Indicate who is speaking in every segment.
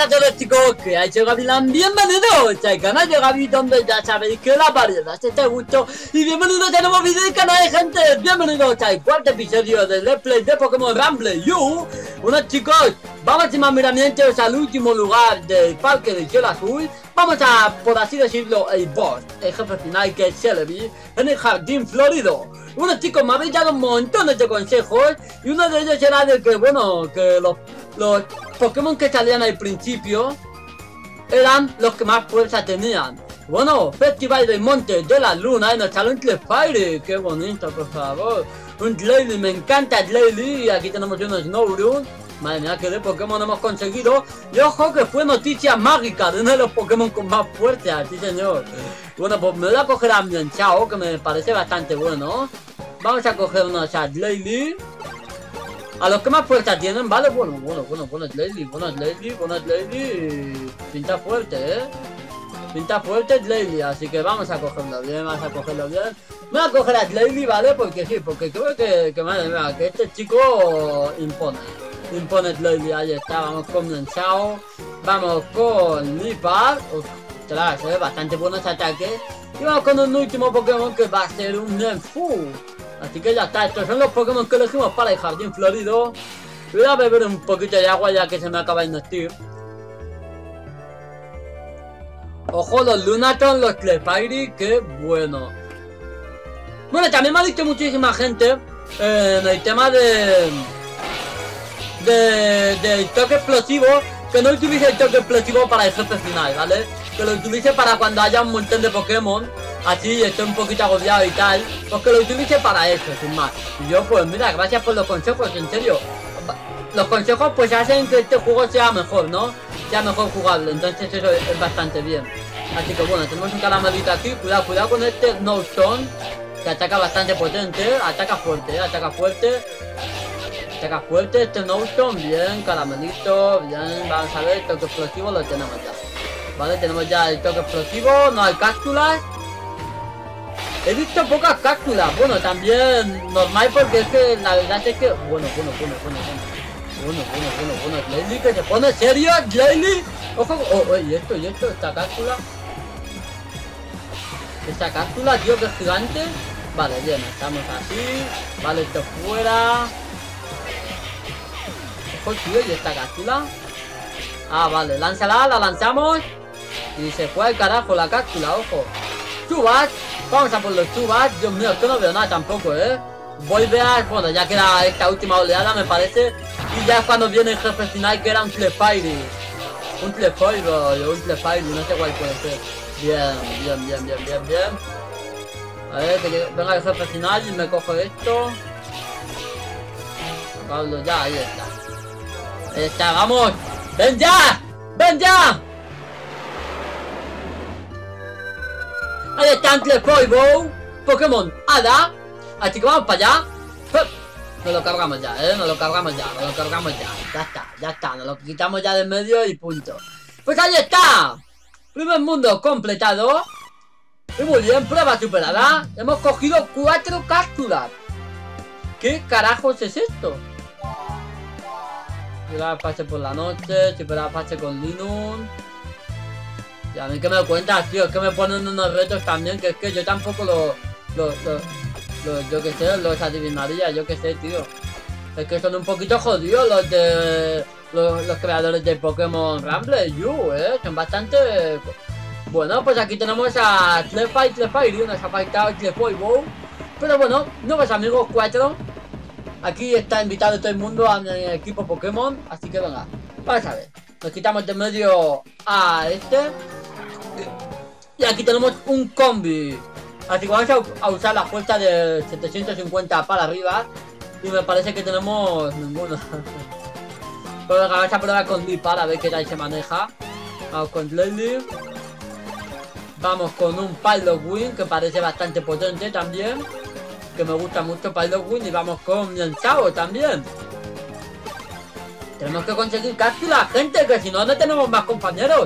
Speaker 1: todos, chicos, que ha hecho Gavilán. Bienvenidos al canal de Gavi, donde ya sabéis que la variedad está a gusto. Y bienvenidos a nuevo vídeo del canal, gente. Bienvenidos al cuarto episodio del Let's Play de Pokémon Rumble You. Bueno, chicos, vamos sin más miramientos al último lugar del parque del cielo azul. Vamos a, por así decirlo, el boss, el jefe final, que es Celebi, en el jardín florido. Bueno, chicos, me habéis dado montones de consejos y uno de ellos era de que, bueno, que los Pokémon que salían al principio eran los que más fuerza tenían. Bueno, Festival del Monte de la Luna, y nos sale un Clefairy, qué bonito, por favor. Un Glalie, me encanta Glalie, y aquí tenemos un Snorunt. Madre mía, que de Pokémon hemos conseguido. Y ojo que fue noticia mágica de uno de los Pokémon con más fuerza, sí señor. Bueno, pues me voy a coger a Mienshao, que me parece bastante bueno. Vamos a coger unos a Glalie. A los que más fuerza tienen, ¿vale? Bueno, Glalie. Pinta fuerte, Pinta fuerte Glalie, así que vamos a cogerlo bien, Me voy a coger a Glalie, ¿vale? Porque sí, porque creo que madre mía, que este chico impone Glalie, ahí está, vamos con Mienshao, vamos con Liepard, ostras, bastante buenos ataques, y vamos con un último Pokémon que va a ser un Nenfu. Así que ya está, estos son los Pokémon que elegimos para el jardín florido. Voy a beber un poquito de agua ya que se me acaba de investir. Ojo, los Lunatone, los Clefairy, qué bueno. Bueno, también me ha dicho muchísima gente en el tema del toque explosivo, que no utilice el toque explosivo para el jefe final, ¿vale? Que lo utilice para cuando haya un montón de Pokémon, así estoy un poquito agobiado y tal, pues que lo utilice para eso, sin más. Y yo, pues mira, gracias por los consejos, en serio. Los consejos pues hacen que este juego sea mejor, ¿no? Sea mejor jugable, entonces eso es bastante bien. Así que bueno, tenemos un caramelito aquí, cuidado con este Snowstone, que ataca bastante potente, ataca fuerte, este Snowstone, bien, caramelito, bien, vamos a ver, el toque explosivo lo tenemos ya. Vale, tenemos ya el toque explosivo, no hay cápsulas. He visto pocas cápsulas, bueno, también normal porque es que la verdad es que, bueno, Glalie, que se pone serio, Glalie. Ojo, y esto, esta cápsula, tío, que es gigante. Vale, bien, estamos así, vale, esto fuera. Ojo, tío, y esta cápsula. Ah, vale, lánzala, la lanzamos. Y se fue al carajo la cápsula, ojo. Chubas, vamos a por los Chubas. Dios mío, esto no veo nada tampoco, Volveas, bueno, ya queda esta última oleada, me parece. Y ya es cuando viene el jefe final, que era un Clefairy. Un Clefairy, no sé cuál puede ser. Bien. A ver, que venga el jefe final y me cojo esto. Pablo, ya, ahí está. Ahí está, vamos. ¡Ven ya! Ahí está un Clefairy, Pokémon Hada. Así que vamos para allá. Nos lo cargamos ya, nos lo cargamos ya. Ya está, nos lo quitamos ya del medio y punto. Pues ahí está. Primer mundo completado. Y muy bien, prueba superada. Hemos cogido 4 cápsulas. ¿Qué carajos es esto? Superar pase por la noche, superar pase con Linux. Y a mí que me cuentas, tío, es que me ponen unos retos también, que es que yo tampoco yo que sé, los adivinaría, yo que sé, tío. Es que son un poquito jodidos los creadores de Pokémon Rumble You, son bastante... Bueno, pues aquí tenemos a Clefairy, nos ha faltado el Clefairy. Pero bueno, nuevos amigos 4. Aquí está invitado todo el mundo a mi equipo Pokémon, así que venga, vamos a ver. Nos quitamos de medio a este. Y aquí tenemos un combi. Así que vamos a usar la fuerza de 750 para arriba. Y me parece que tenemos ninguna. Pero venga, vamos a probar con Liepard a ver qué tal se maneja. Vamos con Glalie. Vamos con un Pilotwing, que parece bastante potente también. Que me gusta mucho Pilotwing. Y vamos con Mienshao también. Tenemos que conseguir cápsulas, gente, que si no, no tenemos más compañeros.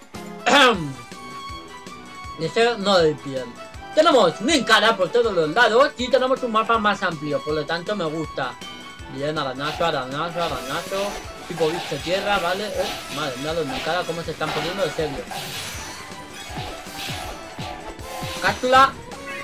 Speaker 1: Y ese no de piel. Tenemos Nincada por todos los lados y tenemos un mapa más amplio, por lo tanto me gusta. Bien, arañazo. Tipo bicho tierra, ¿vale? Madre mía, los Moncada cómo se están poniendo de serio. Cápsula.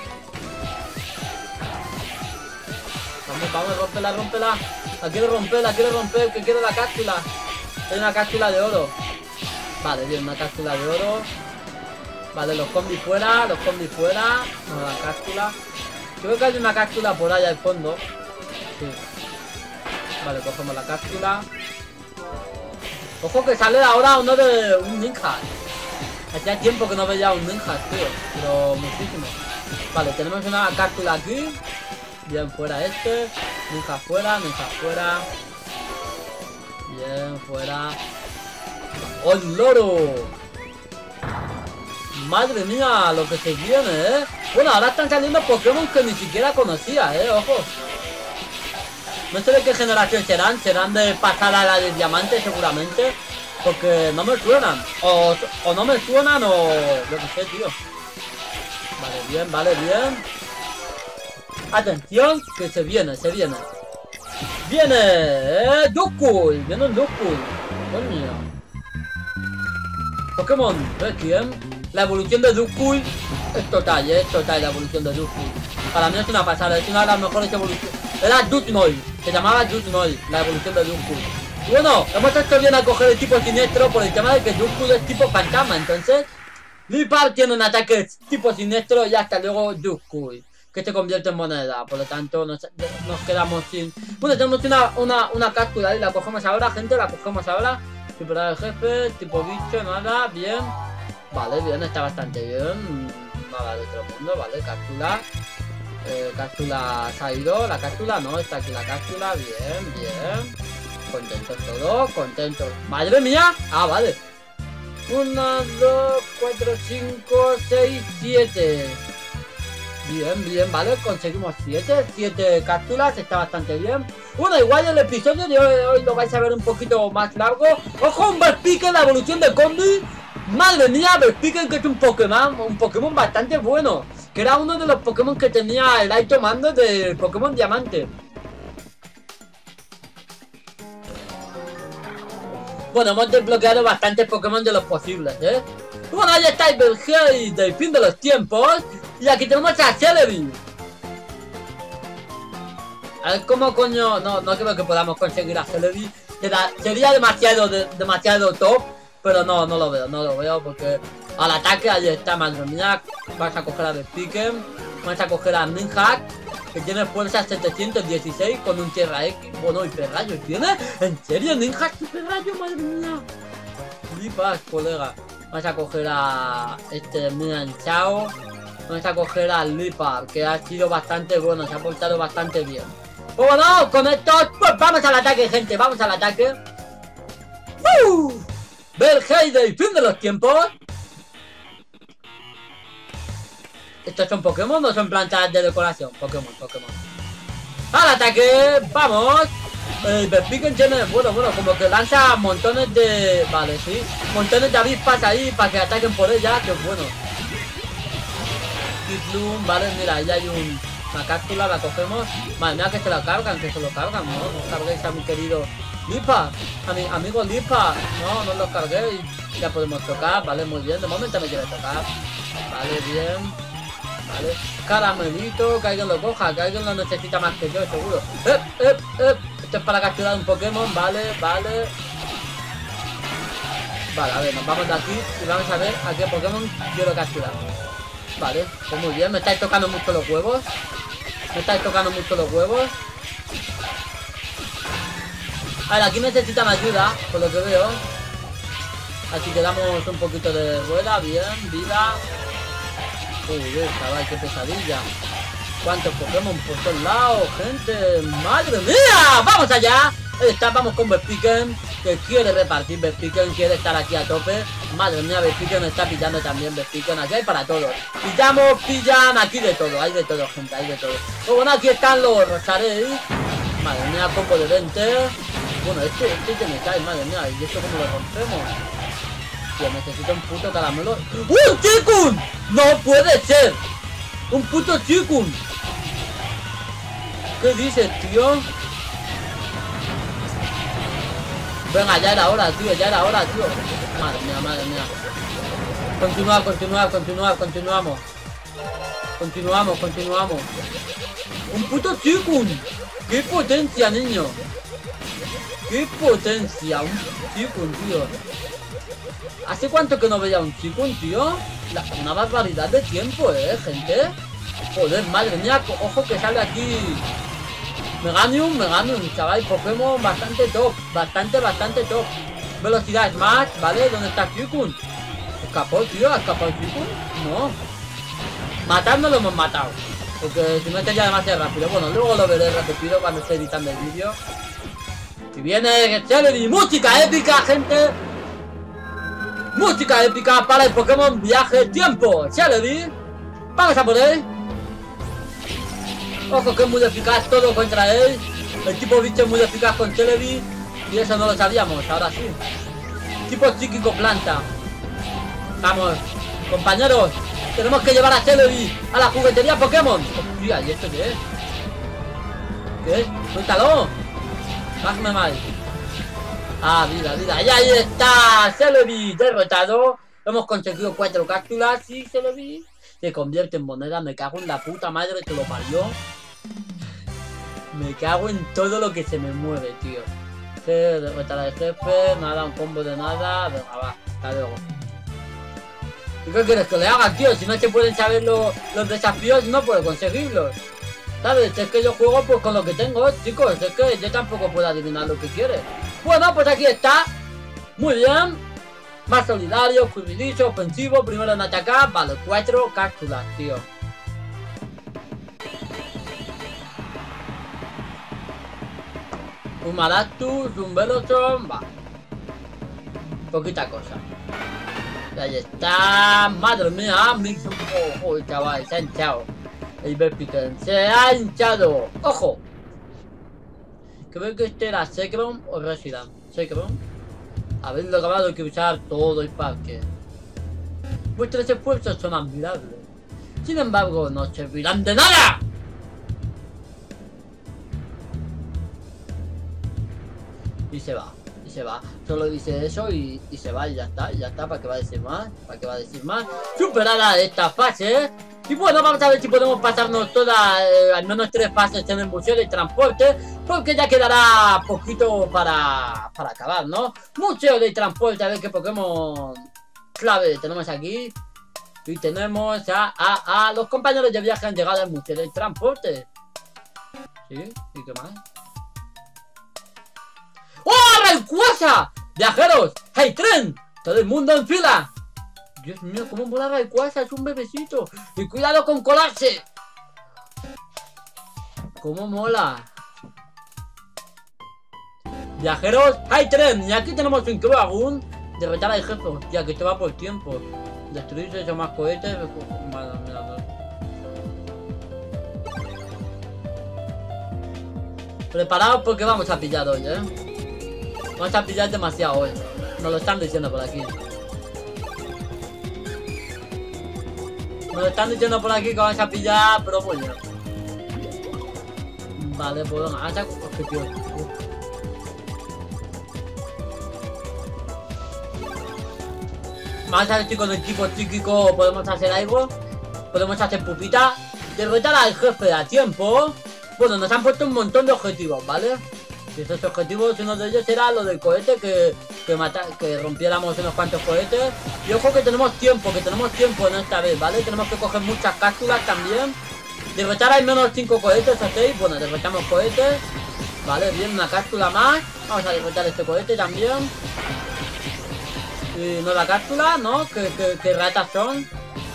Speaker 1: Vamos, rómpela. La quiero romper, que quiero la cápsula. Hay una cápsula de oro. Vale, bien, una cápsula de oro. Vale, los combis fuera. No, la cápsula. Creo que hay una cápsula por allá al fondo. Sí. Vale, cogemos la cápsula. Ojo que sale ahora uno de un ninja. Hacía tiempo que no veía un ninja, tío. Pero muchísimo. Vale, tenemos una cápsula aquí. Bien, fuera este. Ninja fuera. Bien, fuera. ¡Oh, el loro! Madre mía, lo que se viene, Bueno, ahora están saliendo Pokémon que ni siquiera conocía, Ojo. No sé de qué generación serán de pasada a la de diamante seguramente. Porque no me suenan. O no me suenan o... yo qué sé, tío. Vale, bien. Atención, que se viene. Viene, Duskull. Viene un Duskull. Coño. Pokémon Requiem. La evolución de Duskull es total, la evolución de Duskull. Para mí es una pasada, es una de las mejores evoluciones. Era Dusnoy, se llamaba Dusnoy, la evolución de Duskull. Y bueno, hemos hecho bien a coger el tipo siniestro por el tema de que Duskull es tipo fantasma, entonces Liepard tiene un ataque tipo siniestro y hasta luego Duskull, que se convierte en moneda. Por lo tanto nos quedamos sin... Bueno, tenemos una cápsula y la cogemos ahora, gente, Superar el jefe, tipo bicho, nada, bien. Vale, bien, está bastante bien. Nada de otro mundo, vale, cápsula. Cápsula se ha ido, la cápsula no, está aquí la cápsula, bien. Contentos todos, contentos. ¡Madre mía! Ah, vale. 1, 2, 4, 5, 6, 7. Bien, vale, conseguimos 7 cápsulas, está bastante bien. Bueno, igual el episodio de hoy lo vais a ver un poquito más largo. ¡Ojo, un Vespiquen, la evolución de Combi! ¡Madre mía, Vespiquen, que es un Pokémon bastante bueno! Que era uno de los Pokémon que tenía el alto mando del Pokémon Diamante. Bueno, hemos desbloqueado bastantes Pokémon de los posibles, Bueno, ahí está el Belgey del fin de los tiempos. Y aquí tenemos a Celebi. A ver cómo coño... No creo que podamos conseguir a Celebi. Sería demasiado top. Pero no lo veo porque... Al ataque, ahí está, madre mía. Vas a coger a Vespiquen. Vas a coger a Ninja, que tiene fuerza 716 con un Tierra X. Bueno, y Perrayo tiene. ¿En serio, Ninja y Perrayo, madre mía? Flipas, colega. Vamos a coger a este Miran Chao. Vamos a coger a Liepard, que ha sido bastante bueno, se ha portado bastante bien. Pues bueno, con esto, pues vamos al ataque, gente, vamos al ataque. Belgey del fin de los tiempos. ¿Estos son Pokémon o son plantas de decoración? Pokémon. ¡Al ataque! ¡Vamos! Vespiquen tiene... Bueno, como que lanza montones de... Vale, sí. Montones de avispas ahí para que ataquen por ella. ¡Qué bueno! Kitlum, vale, mira, ahí hay una cápsula, la cogemos. Madre mía, que se lo cargan, ¿no? No carguéis a mi querido Liepard, a mi amigo Liepard. No los carguéis. Ya podemos tocar, vale, muy bien. De momento me quiere tocar. Vale, bien. Vale, caramelito, que alguien lo coja, que alguien lo necesita más que yo, seguro. Esto es para capturar un Pokémon, vale. Vale, a ver, nos vamos de aquí y vamos a ver a qué Pokémon quiero capturar. Vale, pues muy bien, me estáis tocando mucho los huevos. A ver, aquí necesitan ayuda, por lo que veo. Así que damos un poquito de rueda, bien, vida. Uy, chaval, qué pesadilla. ¿Cuántos Pokémon por todos lados, gente? ¡Madre mía! ¡Vamos allá! Ahí está, vamos con Vespiquen, que quiere repartir. Vespiquen quiere estar aquí a tope. Madre mía, Vespiquen está pillando también. Vespiquen, aquí hay para todos. Pillan, aquí de todo. Hay de todo, gente, hay de todo. Pues bueno, aquí están los Rosaréis. Madre mía, combo de 20. Bueno, este que me cae, madre mía. ¿Y esto cómo lo rompemos? Tío, necesito un puto caramelo. ¡Un Chikun! ¡No puede ser! ¡Un puto Chikun! ¿Qué dices, tío? Venga, ya era hora, tío, ya era hora, tío. Madre mía, madre mía. Continuar, continuar, continuar, continuamos. Continuamos, continuamos. Un puto Chikun. ¡Qué potencia, niño! ¡Qué potencia! Un Chikun, tío. ¿Hace cuánto que no veía un Chikun, tío? Una barbaridad de tiempo, gente. Joder, madre mía. Ojo que sale aquí Meganium, chaval. Pokémon bastante top. Bastante top. Velocidad Smash, ¿vale? ¿Dónde está Chikun? ¿Escapó, tío? ¿Ha escapado Chikun? No. Matando lo hemos matado. Porque si no estaría demasiado rápido. Bueno, luego lo veré repetido cuando esté editando el vídeo. Y viene Celebi. Música épica, gente. Música épica para el Pokémon Viaje Tiempo. Celebi. Vamos a por él. Ojo que es muy eficaz todo contra él. El tipo bicho es muy eficaz con Celebi. Y eso no lo sabíamos, ahora sí. Tipo psíquico planta. Vamos, compañeros. Tenemos que llevar a Celebi a la juguetería Pokémon. Hostia, ¿y esto qué es? ¿Qué es? Suéltalo. Hazme mal. Ah, vida. Y ahí está Celebi derrotado. Hemos conseguido 4 cápsulas y Celebi se convierte en moneda. Me cago en la puta madre que lo parió. Me cago en todo lo que se me mueve, tío. Derrotar al jefe. Nada, un combo de nada. Venga, va, hasta luego. ¿Y qué quieres que le haga, tío? Si no se pueden saber los desafíos, no puedo conseguirlos. ¿Sabes? Es que yo juego pues con lo que tengo, chicos. Es que yo tampoco puedo adivinar lo que quiere. Bueno, pues aquí está. Muy bien. Más solidario, cuididizo, ofensivo. Primero en atacar. Vale, 4 cápsulas, tío. Un Maractus, un Veloson. Va. Poquita cosa. Y ahí está. Madre mía. Ojo, chaval. Se ha hinchado. El Verpiken se ha hinchado. ¡Ojo! Creo que este era Zekrom o Reshiram. Zekrom. Habiendo acabado que usar todo el parque. Vuestros esfuerzos son admirables. Sin embargo, no servirán de nada. Y se va. Solo dice eso y se va y ya está. ¿Para qué va a decir más? Superada esta fase. Y bueno, vamos a ver si podemos pasarnos todas, al menos 3 fases en el museo de transporte, porque ya quedará poquito para acabar, ¿no? Museo de transporte, a ver qué Pokémon clave tenemos aquí. Y tenemos a los compañeros de viaje han llegado al museo de transporte. ¿Sí? ¿Y qué más? ¡Oh, Rayquaza! ¡Viajeros! ¡Hey, tren! ¡Todo el mundo en fila! Dios mío, cómo mola Rayquaza, es un bebecito. Y cuidado con colarse. Cómo mola. Viajeros, hay tren. Y aquí tenemos un Croagun. Derrotar al jefe. Hostia, que esto va por tiempo. Destruir esos más cohetes. Madre mía. Preparaos porque vamos a pillar hoy, Vamos a pillar demasiado hoy. Nos lo están diciendo por aquí. Nos están diciendo por aquí que vamos a pillar, pero muy bien. Vale, pues venga, hacer objetivo. Vamos a ver, chicos, del tipo psíquico podemos hacer algo. Podemos hacer pupita. Derrotar al jefe a tiempo. Bueno, nos han puesto un montón de objetivos, ¿vale? Y estos objetivos, uno de ellos era lo del cohete, que rompiéramos unos cuantos cohetes. Y ojo que tenemos tiempo en esta vez, ¿vale? Tenemos que coger muchas cápsulas también. Derrotar al menos 5 cohetes o 6. Bueno, derrotamos cohetes. Vale, bien, una cápsula más. Vamos a derrotar este cohete también. Y nueva cápsula, ¿no? ¿Qué ratas son?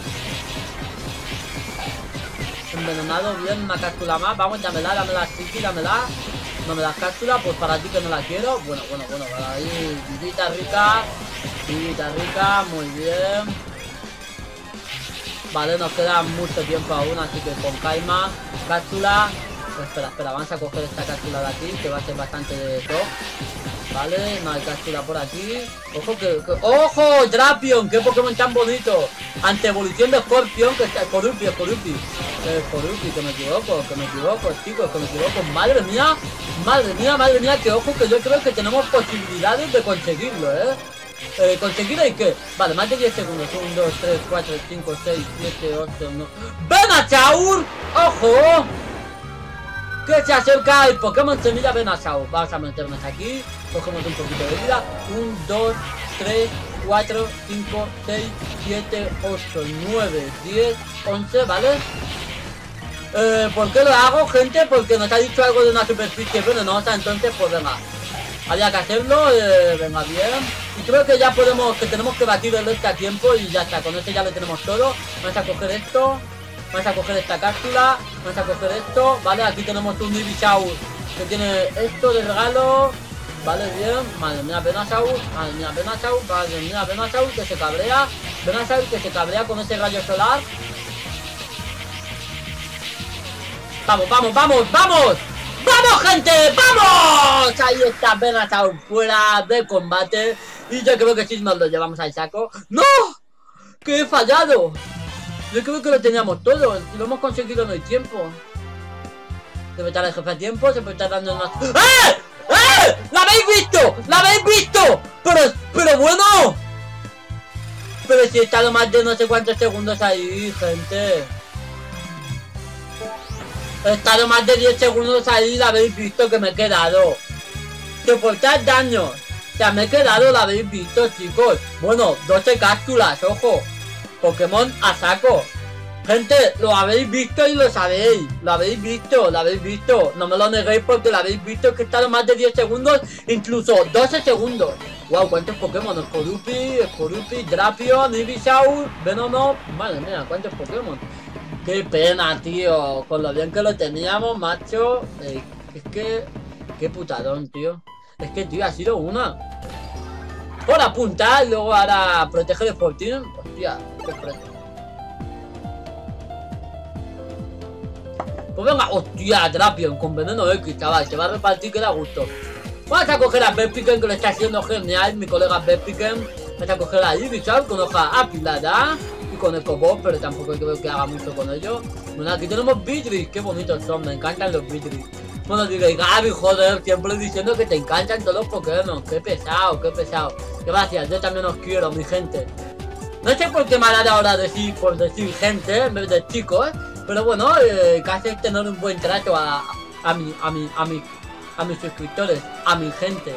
Speaker 1: Envenenado, bien, una cápsula más. Vamos, dámela, Chiqui, dámela. No me das cápsula, pues para ti que no la quiero. Bueno, ahí, vidita rica, muy bien. Vale, nos queda mucho tiempo aún, así que con calma. Cápsula. Pues espera, vamos a coger esta cápsula de aquí, que va a ser bastante de top. Vale, no hay cápsula por aquí. Ojo ¡ojo! Drapion, qué Pokémon tan bonito. Ante evolución de Scorpion, que está Corupi. Poruki, que me equivoco, chicos, que me equivoco. Madre mía, que ojo, que yo creo que tenemos posibilidades de conseguirlo, conseguir hay que... Vale, más de 10 segundos. 1, 2, 3, 4, 5, 6, 7, 8, 9... ¡Venusaur! ¡Ojo! Que se acerca el Pokémon Semilla Venusaur. Vamos a meternos aquí. Cogemos un poquito de vida. 1, 2, 3, 4, 5, 6, 7, 8, 9, 10, 11, ¿vale? ¿Por qué lo hago, gente? Porque nos ha dicho algo de una superficie venenosa, entonces pues venga. Había que hacerlo, venga bien. Y creo que ya podemos, que tenemos que batir el este a tiempo y ya está, con este ya lo tenemos todo. Vamos a coger esto, vamos a coger esta cápsula, vamos a coger esto, ¿vale? Aquí tenemos un Ivysaur que tiene esto de regalo. Vale, bien, madre mía, Venusaur, que se cabrea. Venusaur que se cabrea con ese rayo solar. ¡Vamos, vamos, vamos, vamos! ¡Vamos, gente! ¡Vamos! Ahí está Venusaur fuera de combate. Y yo creo que sí nos lo llevamos al saco. ¡No! ¡Que he fallado! Yo creo que lo teníamos todo. Y lo hemos conseguido en el tiempo. Debe estar el jefe a tiempo. Se puede estar dando unas... ¡Eh! ¡Eh! ¡La habéis visto! ¡La habéis visto! Pero bueno. Pero si he estado más de no sé cuántos segundos ahí, gente. He estado más de 10 segundos ahí, la habéis visto que me he quedado. Soportar daños. O sea, me he quedado, la habéis visto, chicos. Bueno, 12 cápsulas, ojo. Pokémon a saco. Gente, lo habéis visto y lo sabéis. Lo habéis visto. No me lo neguéis porque lo habéis visto, que he estado más de 10 segundos, incluso 12 segundos. Wow, cuántos Pokémon. Sporupi, Drapion, Ivysaur, Venonat. Madre mía, cuántos Pokémon. Qué pena, tío. Con lo bien que lo teníamos, macho. Es que... Qué putadón, tío. Es que, tío, ha sido una. Por apuntar, luego ahora protege de Sporting. Hostia, qué fresco. Pues venga, hostia, Drapion con veneno X, chaval. Se va a repartir que da gusto. Vamos a coger a Vespiquen, que lo está haciendo genial, mi colega Vespiquen. Vamos a coger a Ivysaur con hoja afilada. Con Ecobot, pero tampoco creo que haga mucho con ello. Bueno, aquí tenemos Beedrill, qué bonitos son, me encantan los Beedrill. Bueno, diréis, Gaby, joder, siempre diciendo que te encantan todos los Pokémon. Qué pesado, qué pesado. Gracias, yo también os quiero, mi gente. No sé por qué me ha dado ahora decir, por decir gente, en vez de chicos, pero bueno, casi es tener un buen trato a mis suscriptores, a mi gente.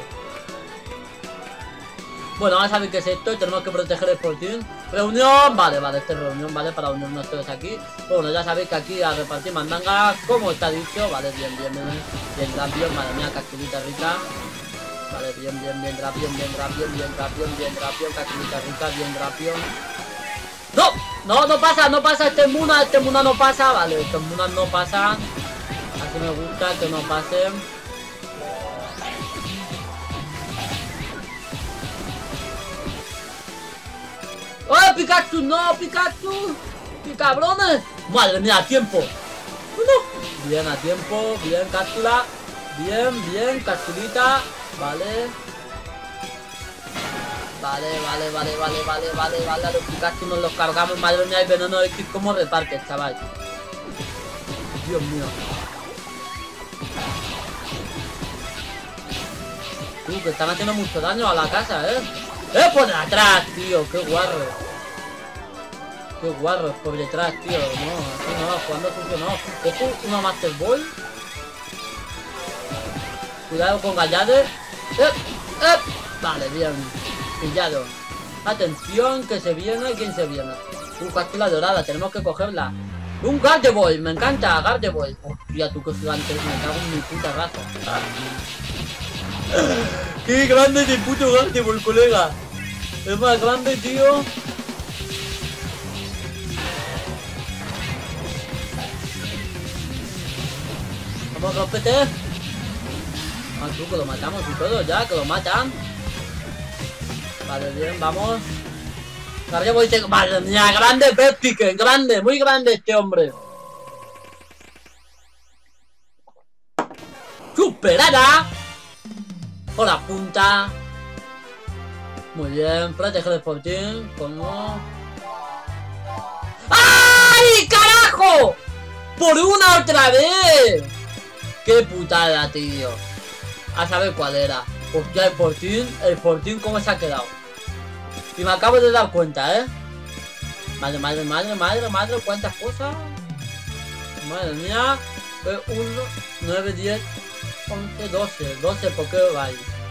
Speaker 1: Bueno, vamos a ver qué es esto. Tenemos que proteger el Sporting. Reunión, vale, esta es reunión, vale, para unirnos todos aquí. Bueno, ya sabéis que aquí a repartir mandangas, como está dicho. Vale, bien, Drapion, madre mía, capsulita rica. Vale, bien, Drapion, capsulita rica, bien, Drapion. No pasa, este Muna no pasa. Vale, estos Munas no pasan. Así me gusta que no pasen. ¡Oh, Pikachu! ¡No, Pikachu! ¡Qué cabrones! ¡Madre mía, a tiempo! ¡No! Bien, a tiempo, bien, cápsula. Bien, capsulita. Vale. Vale. A los Pikachu nos los cargamos. Madre mía, el veneno X como reparte, chaval. Dios mío. Que están haciendo mucho daño a la casa, por detrás, tío, qué guarro. Qué guarro, por detrás, tío. No, así no, jugando sucio no. Ojo, una Master Ball. Cuidado con Gallade. Vale, bien. Pillado. Atención, que se viene. ¿Quién se viene? Cápsula dorada, tenemos que cogerla. Un Gardevoir, me encanta, Gardevoir. Hostia, tú que gigante, me cago en mi puta raza. ¡Qué grande es el puto Gardevoir, colega! Es más grande, tío. Vamos, rompete. Ah, tú, que lo matamos y todo ya, que lo matan. Vale, bien, vamos. Gardevoir, madre mía, grande Vespiquen, grande, muy grande este hombre. ¡Superada! Por la punta. Muy bien, protege el Sporting. ¿Cómo? ¡Ay, carajo! por una otra vez! ¡Qué putada, tío! A saber cuál era. Hostia, el Fortín cómo se ha quedado. Y me acabo de dar cuenta, ¿eh? Madre, cuántas cosas. Madre mía. 1, 9, 10, 11, 12 Pokéballs.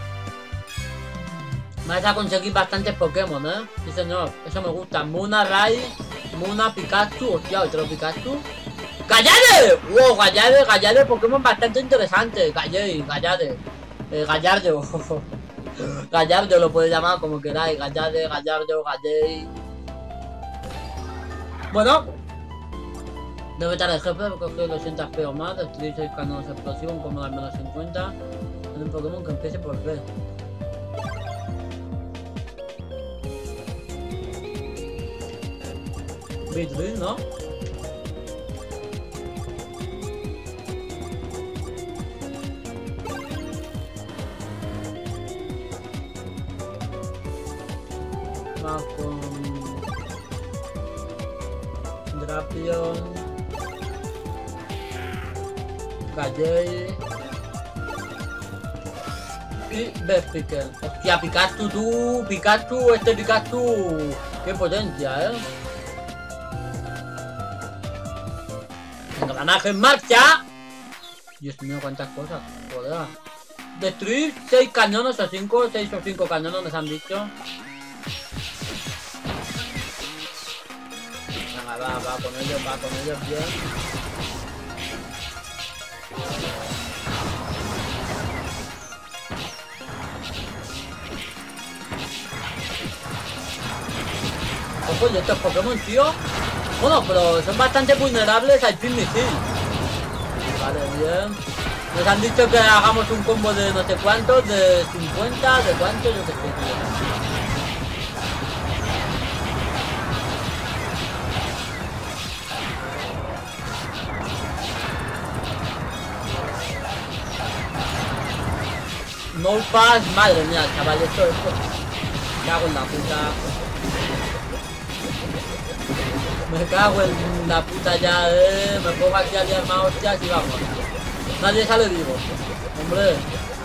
Speaker 1: Vais a conseguir bastantes Pokémon, ¿eh? Sí, señor. Eso me gusta. Muna, Rai, Muna, Pikachu. Hostia, otro Pikachu. ¡Gallade! ¡Wow! Gallade, Pokémon bastante interesante. Gallade. Gallardo. Gallardo lo podéis llamar como queráis. Gallade, Gallardo, Gallade. Bueno. Debe estar el jefe, coger 200 peos más. Destruir 6 canones explosivos, un combo al menos 50. En un Pokémon que empiece por B. Beatriz, ¿no? Vamos con Drapion, Gallade y Vespiquen. Hostia, Pikachu tú, Pikachu, Pikachu. Qué potencia, Engranaje en marcha. Dios mío, cuántas cosas. Joder. Destruir 6 cañones o 5, 6 o 5 cañones nos han dicho. Venga, va con ellos bien. Ojo, y estos Pokémon, tío. Bueno, pero son bastante vulnerables al Pin Misil. Vale, bien. Nos han dicho que hagamos un combo de no sé cuántos, de 50, de cuánto, yo que sé, tío. No pass, madre mía, chaval, esto. Me cago en la puta. Me cago en la puta ya, me pongo aquí a liar más hostias y vamos. Nadie sale vivo. Hombre.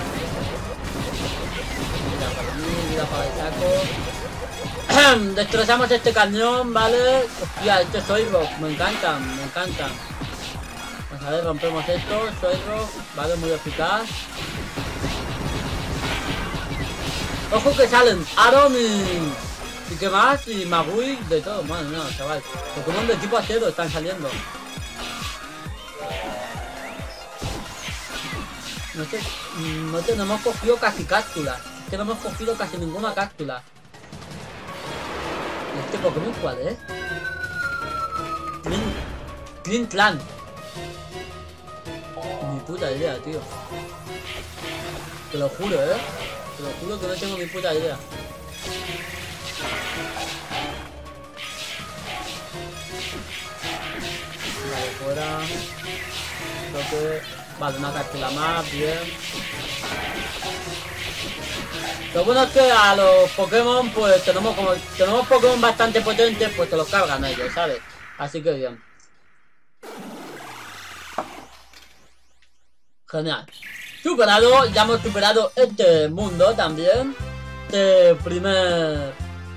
Speaker 1: Mira para el saco. Destrozamos este cañón, ¿vale? Hostia, estos Soyrock, me encantan. Vamos a ver, rompemos esto, Soyrock, vale, muy eficaz. Ojo que salen Aron y qué más, y Magui, de todo, madre mía, chaval. Pokémon de tipo acero están saliendo. No tenemos cogido casi cápsulas. Es que no hemos cogido casi ninguna cápsula. ¿Este Pokémon cuál es? Clintlan. Ni puta idea, tío. Te lo juro, Te lo juro que no tengo ni puta idea. Vale, fuera. Creo que... Vale, una cápsula más, bien. Lo bueno es que a los Pokémon, pues tenemos Pokémon bastante potentes, pues te los cargan ellos, ¿sabes? Así que bien. Genial. Superado, ya hemos superado este mundo también. Este primer...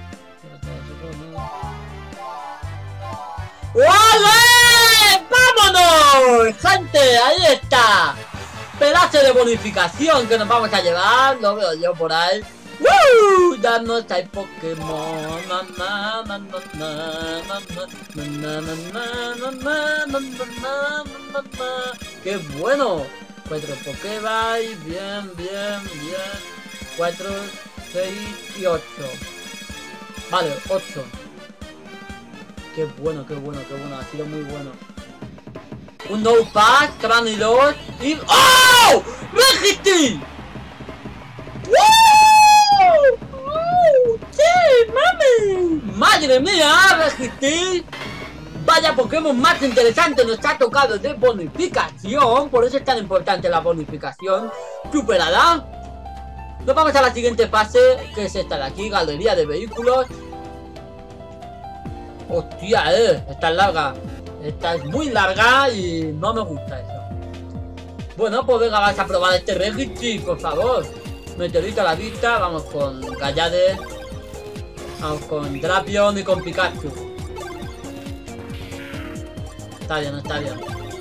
Speaker 1: ¡Vale! ¡Vámonos! ¡Gente! ¡Ahí está! Pedazo de bonificación que nos vamos a llevar. Lo veo yo por ahí. ¡Woo! Darnos hay Pokémon. ¡Qué bueno! 4 Pokéballs. Bien. 4, 6 y 8. Vale, 8. Qué bueno, ha sido muy bueno. Un No Pass, Cranidos y... ¡Oh! ¡Registry! ¡Wow! ¡Sí, mami! ¡Madre mía! ¡Registry! Vaya Pokémon más interesante nos ha tocado de bonificación. Por eso es tan importante la bonificación. Superada. Nos vamos a la siguiente fase, que es esta de aquí, galería de vehículos. Hostia, esta es larga. Esta es muy larga y no me gusta eso. Bueno, pues venga, vas a probar este Registry, por favor. Meteorito a la vista, vamos con Gallade. Vamos con Drapion y con Pikachu. Está bien, está bien.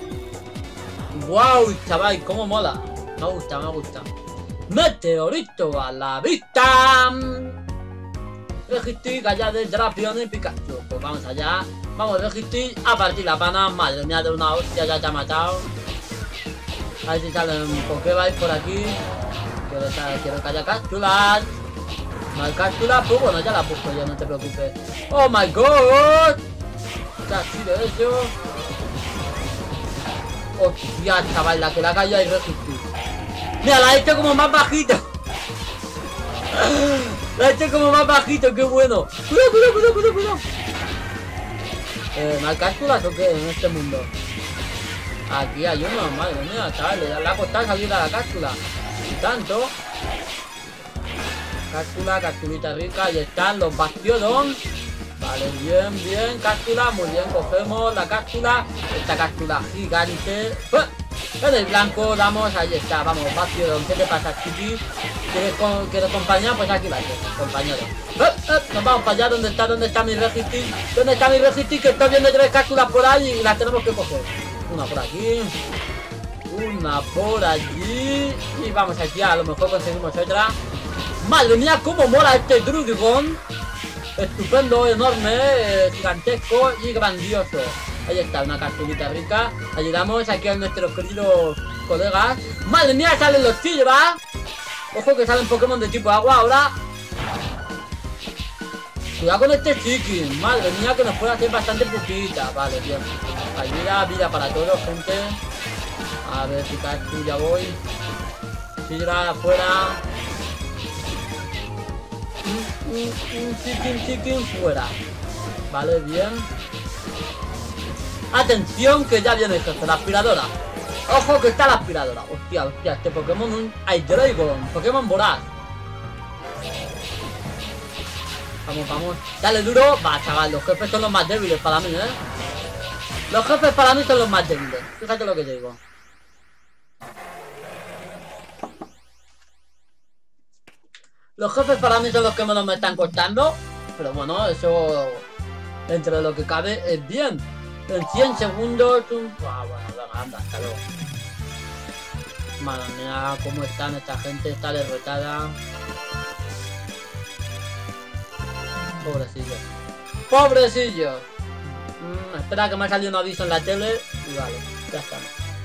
Speaker 1: ¡Wow, chaval! ¡Cómo mola! Me gusta, me gusta. Meteorito a la vista. Registry, Gallade, Drapion y Pikachu. Pues vamos allá. Vamos, Registry, a partir la pana. Madre mía, de una hostia ya te ha matado. A ver si salen Pokéballs por aquí. Quiero que haya cápsulas. No hay cápsulas, pues bueno, ya la busco yo, no te preocupes. ¡Oh my god! ¿Qué ha sido eso? Hostia, chaval, la que la cayó hay Registry. Mira, la he hecho como más bajito. La he hecho como más bajito, qué bueno. Cuidado. ¿No hay cápsulas o qué en este mundo? Aquí hay uno, madre mía, chaval, le ha costado salir a la cápsula. Y tanto. Cápsula, cápsulita rica, ahí están los Bastiodon. Vale, bien, cápsula, muy bien, cogemos la cápsula. Esta cápsula gigante. En el blanco damos, ahí está, vamos, Bastiodon, ¿qué te pasa, chiqui? ¿Quieres compañía? Pues aquí la hay, compañero. Nos vamos para allá, ¿dónde está mi Registry? ¿Dónde está mi Registry? Que estoy viendo 3 cápsulas por ahí y las tenemos que coger. Una por aquí, una por allí y vamos aquí, a lo mejor conseguimos otra. Madre mía, cómo mola este Druddigon. Estupendo, enorme, gigantesco y grandioso. Ahí está, una capsulita rica. Ayudamos aquí a nuestros queridos colegas. Madre mía, salen los Silva. Ojo que salen Pokémon de tipo agua ahora. Cuidado con este Chicken. Madre mía, que nos puede hacer bastante putita. Vale, bien. Ayuda, vida para todos, gente. A ver, Pikachu, ya voy. Sidra afuera. Chicken fuera. Vale, bien. Atención, que ya viene esto, la aspiradora. Ojo que está la aspiradora. Hostia, este Pokémon, un Hydreigon, Pokémon voraz. Vamos. Dale duro. Va, chaval, los jefes son los más débiles para mí, Los jefes para mí son los más débiles. Fíjate lo que te digo. Los jefes para mí son los que menos me están costando. Pero bueno, eso dentro de lo que cabe es bien. En 100 segundos bueno, anda, hasta luego. Madre mía, cómo están esta gente, está derrotada. Pobrecillos. Espera que me ha salido un aviso en la tele. Y vale, ya está.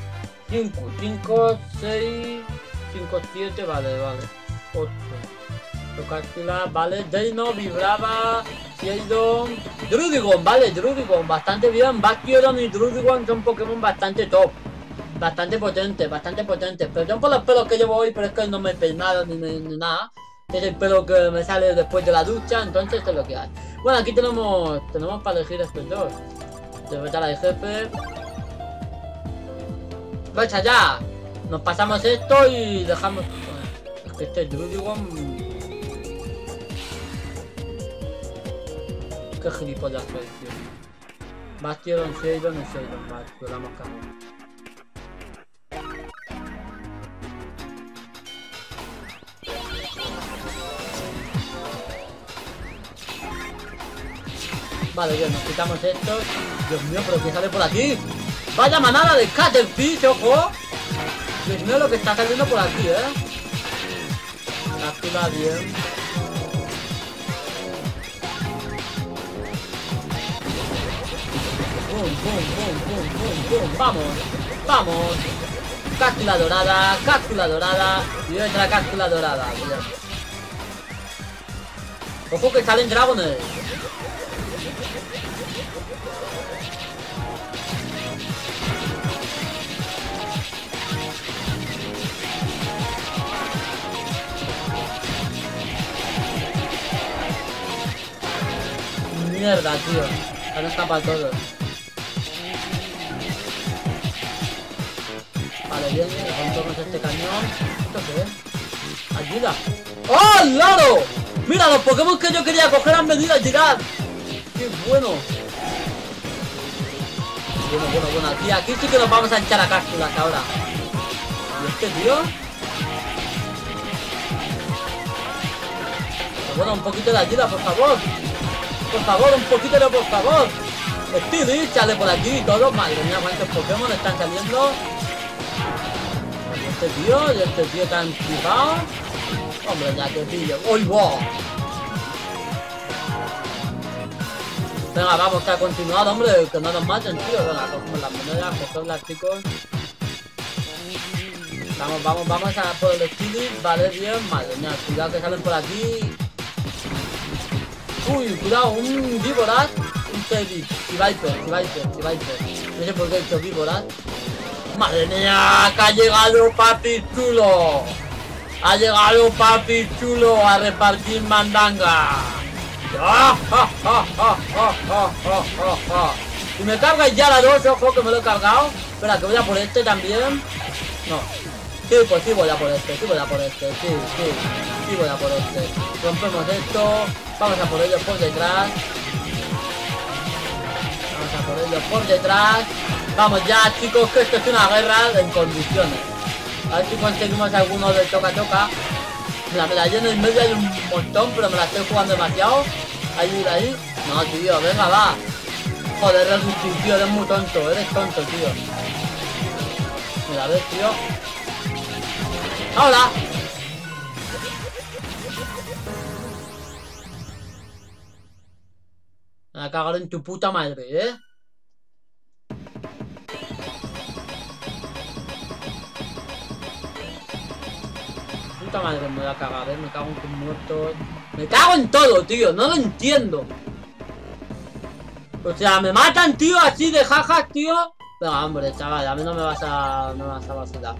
Speaker 1: 5, 6, 5, 7, vale. 8. Cápsula, vale. Deino, Vibrava, Shieldon, Druddigon, vale, Druddigon, bastante bien. Bastiodon y Druddigon son Pokémon bastante top. Bastante potentes. Perdón por los pelos que llevo hoy, pero es que no me he peinado ni nada. Es el pelo que me sale después de la ducha, entonces esto es lo que hay. Bueno, aquí tenemos para elegir estos dos. Derrotar al jefe. Pues allá. Nos pasamos esto y dejamos. Es que este Druddigon. Qué gilipollas soy, tío. Bastiodon, Shieldon y Shieldon. Vale, pues la mosca. Vale, bien, nos quitamos estos. Dios mío, pero ¿qué sale por aquí? ¡Vaya manada de Caterpie, ojo! Dios mío, lo que está saliendo por aquí, Cápsula, bien. Pum. Vamos. Cápsula dorada. Y otra cápsula dorada. Bien. Ojo que salen dragones. Mierda, tío. Han escapado todos. Vale, bien, rompemos este cañón. ¿Esto qué es? ¡Ayuda! ¡Oh, loro! Mira, los Pokémon que yo quería coger han venido a llegar. ¡Qué bueno! Bueno, aquí sí que nos vamos a echar a cápsulas ahora. ¿Y este tío? Pues bueno, un poquito de ayuda, por favor. Por favor, un poquito de por favor. Steely, sale por aquí y todo. Madre mía, cuántos Pokémon están saliendo. Y este tío tan flipado. Hombre, ya que pillo. ¡Uy, wow! Venga, vamos, que ha continuado, hombre, que no nos maten, tío. Venga, cogemos las monedas, cogemos chicos. Vamos a por el Steely. Vale, bien, madre mía, cuidado que salen por aquí. Uy, cuidado, un Víboras. Un Teddy. Y Viper. No sé por qué he hecho Víboras. Madre mía, que ha llegado Papi Chulo. Ha llegado Papi Chulo a repartir mandanga. Y me carga ya la 2, ojo que me lo he cargado. Espera, que voy a por este también. No. Sí, pues sí voy a por este, sí voy a por este. Rompemos esto. Vamos a por ellos por detrás. Vamos ya, chicos, que esto es una guerra en condiciones. A ver si conseguimos alguno del toca-toca. Mira, me la lleno en medio, hay un montón, pero me la estoy jugando demasiado. Ahí. No, tío, venga, va. Joder, Reducti, tío, eres muy tonto, tío. Mira, ves, tío. ¡Hola! Me voy a cagar en tu puta madre, ¿eh? Puta madre, me voy a cagar, me cago en tus muertos. Me cago en todo, tío, no lo entiendo. O sea, me matan, tío, así de jajas, tío. Venga, hombre, chaval, a mí no me vas a vacilar.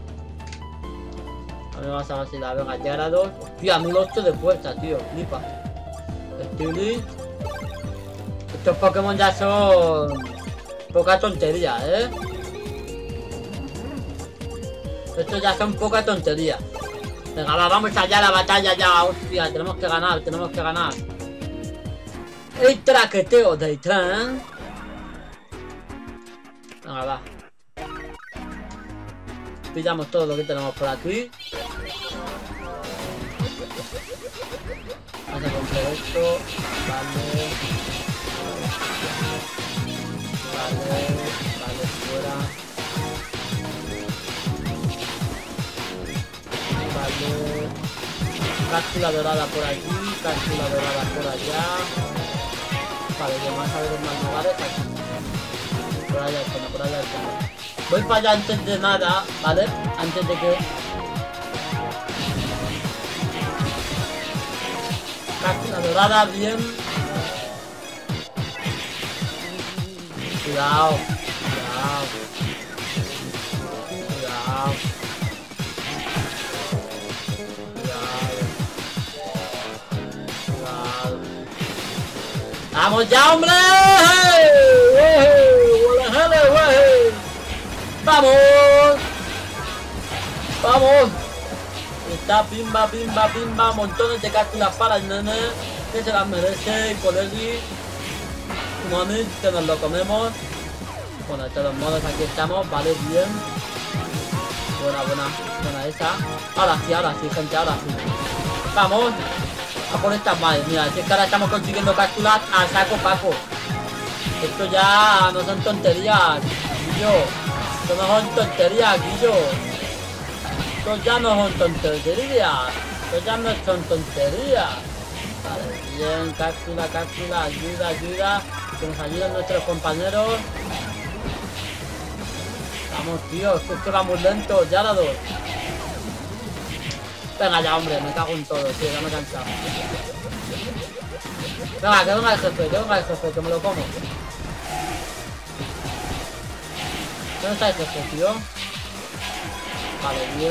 Speaker 1: Venga, llegar a 2. Hostia, 1008 de fuerza, tío, flipa. Steely. Estos Pokémon ya son poca tontería, ¿eh? Estos ya son poca tontería. Venga, vamos allá a la batalla ya, hostia, tenemos que ganar. El traqueteo del tren. Venga, va. Pillamos todo lo que tenemos por aquí. Vamos a comprar esto. Vale, fuera. Vale. Cápsula dorada por aquí, cápsula dorada por allá. Vale, vamos a ver los más lugares aquí. Por allá el fondo. Voy para allá antes de nada, ¿vale? Antes de que... Cápsula dorada, bien. Cuidado. ¡Vamos ya, hombre! ¡Vamos! Está pimba, montones de cápsulas para el nene, que se las merece, y por él, mami, que nos lo comemos. Bueno, de todos modos, aquí estamos, vale, bien. Buena esa. Ahora sí, gente, ahora sí. Vamos. A por estas madres, mira, si es que ahora estamos consiguiendo cápsulas a saco Paco. Esto ya no son tonterías, Guillo. Esto no son tonterías, Guillo. Esto ya no son tonterías. Vale, bien, cápsula, ayuda. Que nos ayuden nuestros compañeros. Vamos, tío, es que va muy lento, ya la 2. Venga ya, hombre, me cago en todo, tío, ya me he cansado. Venga, que venga el jefe, que me lo como. ¿Dónde está el jefe, tío? Vale, bien.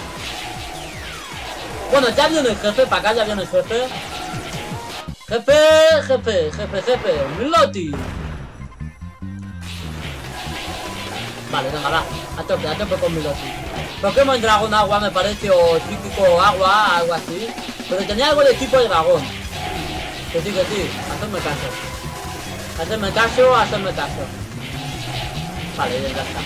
Speaker 1: Bueno, ya viene el jefe, para acá ya viene el jefe. Jefe, Miloti. Vale, venga, va. A tope con Miloti. Pokémon Dragón Agua me parece, o típico agua, algo así. Pero tenía algo de tipo de dragón. Que sí, hacerme caso. Vale, ya está.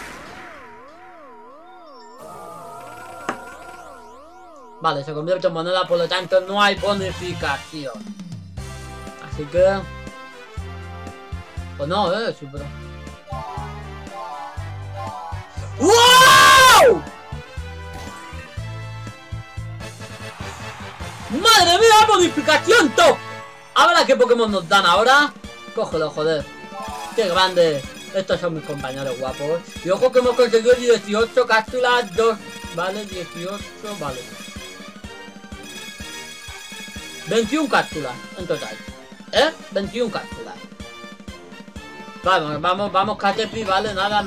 Speaker 1: Vale, se convierte en moneda, por lo tanto no hay bonificación. Así que... Pues no, sí, pero... ¡Wow! ¡Madre mía, bonificación top! Ahora, ¿qué Pokémon nos dan ahora? Cógelo, joder. ¡Qué grande! Estos son mis compañeros guapos. Y ojo que hemos conseguido 18 cápsulas, 2... Vale, 18, vale. 21 cápsulas en total. 21 cápsulas. Vamos, Caterpie, vale, nada.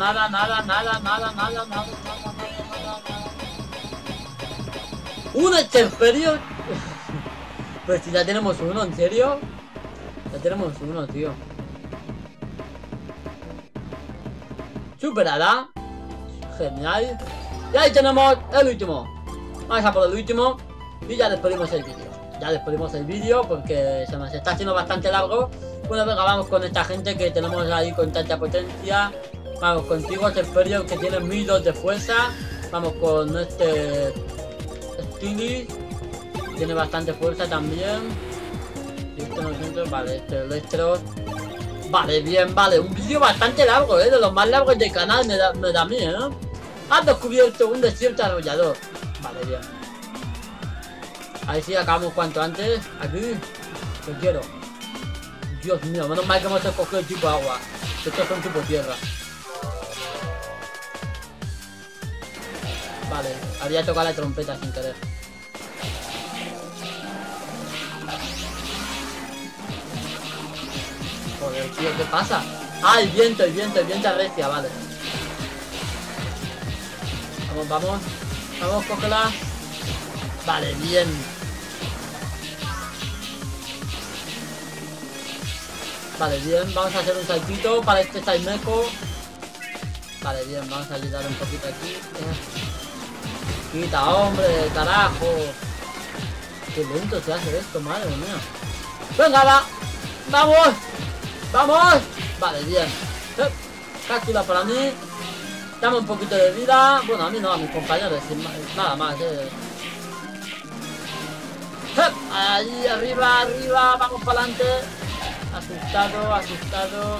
Speaker 1: ¿Un Extemperio? Pues si ya tenemos uno, ¿en serio? Ya tenemos uno, tío. Superará. Genial. Y ahí tenemos el último. Vamos a por el último. Y ya despedimos el vídeo. Ya despedimos el vídeo porque se nos está haciendo bastante largo. Bueno, venga, vamos con esta gente que tenemos ahí con tanta potencia. Vamos contigo, Extemperio, que tiene 1002 de fuerza. Vamos con este... Steely. Tiene bastante fuerza también. Y este 900, vale, este Electro. Vale, bien, vale. Un vídeo bastante largo, de los más largos del canal me da a mí, Has descubierto un desierto arrollador. Vale, bien. A ver si acabamos cuanto antes. Aquí. Lo quiero. Dios mío, menos mal que hemos escogido el tipo agua. Estos son tipo tierra. Vale, había tocado la trompeta sin querer. Joder, tío, ¿qué pasa? Ah, el viento arrecia, vale. Vamos, cógela. Vale, bien. Vale, bien, vamos a hacer un saltito para este Saimeco. Vale, bien, vamos a ayudar un poquito aquí. Quita, hombre, carajo. Qué lento se hace esto, madre mía. Venga, va. Vamos. Vale, bien. Cápsula para mí. Dame un poquito de vida. Bueno, a mí no, a mis compañeros, nada más. Ahí, arriba, vamos para adelante. Asustado.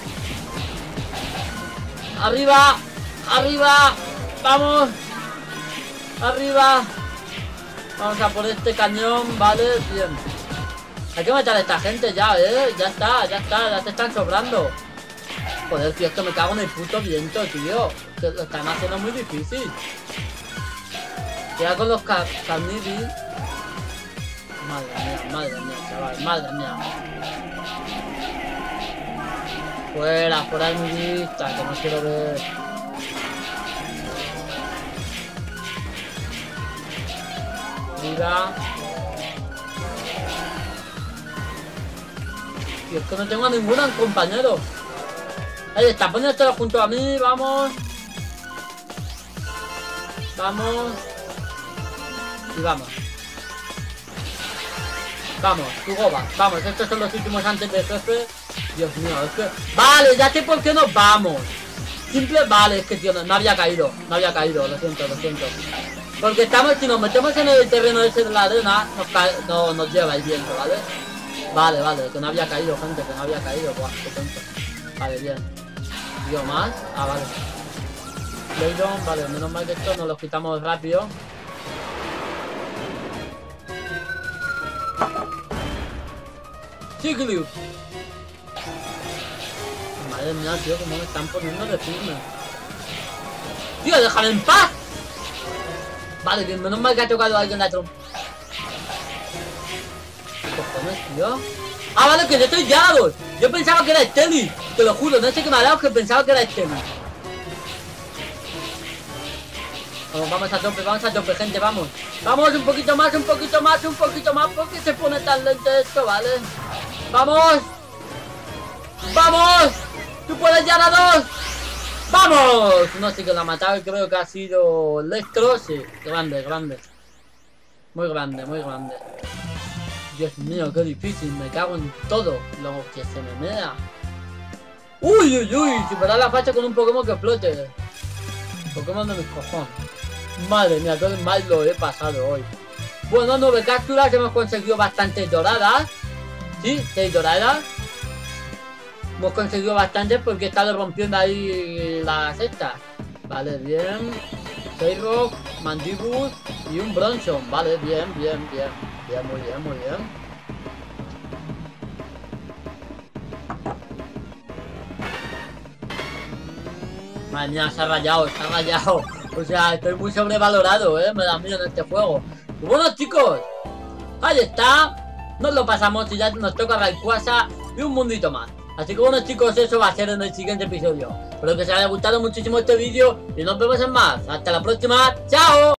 Speaker 1: Arriba. Vamos. Arriba. Vamos a por este cañón, vale, bien. Hay que matar a esta gente ya, ya te están sobrando. Joder, tío, es que me cago en el puto viento, tío. Que lo están haciendo muy difícil. Ya con los carnivis. Madre mía, chaval, madre mía. Fuera de mi vista, que no quiero ver. Mira. Y es que no tengo a ningún compañero. Ahí está, poniéndolo junto a mí, vamos. Y vamos. Tu goba, vamos, estos son los últimos antes del jefe. Dios mío, es que... Vale, ya sé por qué nos vamos. Vale, es que tío, no había caído, lo siento. Porque si nos metemos en el terreno ese de la arena, nos lleva el viento, ¿vale? Vale, que no había caído, gente, Buah, qué tonto. Vale, bien. ¿Digo más? Ah, vale. Leydon, vale, menos mal que esto nos lo quitamos rápido. Chigliu. Madre mía, tío, cómo me están poniendo de firme. Tío, déjame en paz. Vale, bien, menos mal que ha tocado a alguien la trompa. ¿Qué cojones, tío? Ah, vale, que yo estoy Gyarados. Yo pensaba que era Steely. Te lo juro, no sé qué me ha dado, que pensaba que era Steely. Vamos a tope, gente, vamos. Vamos, un poquito más, porque se pone tan lento esto, ¿vale? ¡Vamos! ¡Tú puedes, Gyarados! ¡Vamos! No sé quién la ha matado, creo que ha sido Electro, sí. Grande. Muy grande. Dios mío, qué difícil, me cago en todo lo que se me mea. Uy, uy, uy, superar la facha con un Pokémon que explote. Pokémon de mis cojones. Madre mía, todo mal lo he pasado hoy. Bueno, 9 cápsulas, hemos conseguido bastantes doradas. Sí, 6 doradas. Hemos conseguido bastantes porque he estado rompiendo ahí las estas. Vale, bien. 6 rock, mandibus y un bronson. Vale, bien, bien, bien. Bien, muy bien, muy bien. Madre mía, se ha rayado, se ha rayado. O sea, estoy muy sobrevalorado, me da miedo en este juego. Y bueno, chicos, ahí está. Nos lo pasamos y ya nos toca Rayquaza y un mundito más. Así que bueno, chicos, eso va a ser en el siguiente episodio. Espero que os haya gustado muchísimo este vídeo y nos vemos en más. Hasta la próxima. ¡Chao!